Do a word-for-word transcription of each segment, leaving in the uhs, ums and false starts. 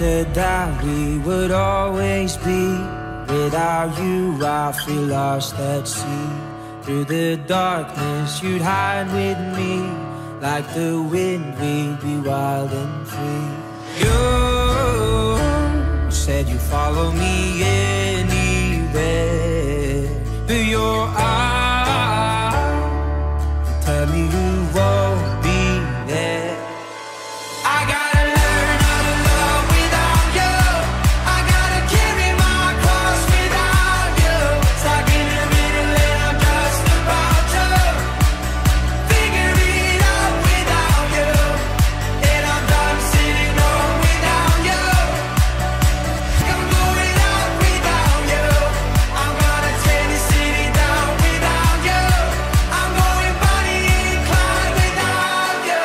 said that we would always be. Without you I feel lost at sea. Through the darkness you'd hide with me. Like the wind we'd be wild and free. You said you'd follow me anywhere. Through your eyes tell me you won't be there. I gotta learn how to love without you. I gotta carry my cross without you. Stuck in the middle and I'm just about to figure it out without you. And I'm done sitting home without you. I'm going out without you. I'm gonna tear this city down without you. I'm going Bonnie and Clyde without you.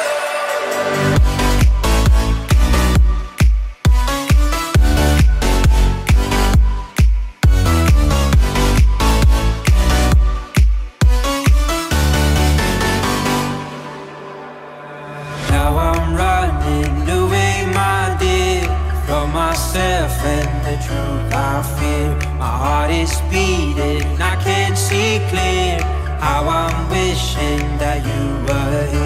Now I'm running away, my dear, from myself and the truth I fear. My heart is beating, I can't see clear. How I'm wishing that you were here.